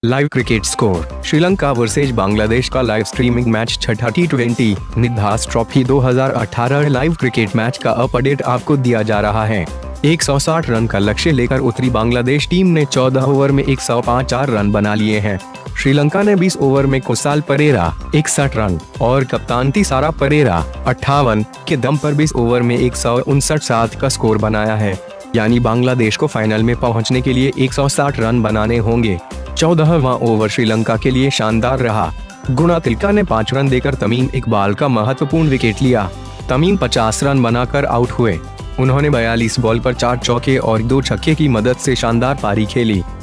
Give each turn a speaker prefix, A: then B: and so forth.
A: Live cricket score. Sri Lanka versus Bangladesh का live streaming match छठा टी20 Nidahas trophy 2018 live cricket match का अपडेट आपको दिया जा रहा है। 160 रन का लक्ष्य लेकर उतरी बांग्लादेश टीम ने 14 ओवर में 105 रन बना लिए हैं। श्रीलंका ने 20 ओवर में कुसाल परेरा 61 रन और कप्तान दसारा परेरा 58 के दम पर 20 ओवर में 159 का स्कोर बनाया है। यानी बांग्लादेश को फाइनल में पहुंचने के लिए 160 रन बनाने होंगे। 14वां ओवर श्रीलंका के लिए शानदार रहा। गुनातिल्का ने 5 रन देकर तमीम इकबाल का महत्वपूर्ण विकेट लिया। तमीम 50 रन बनाकर आउट हुए। उन्होंने 42 बॉल पर 4 चौके और 2 छक्के की मदद से शानदार पारी खेली।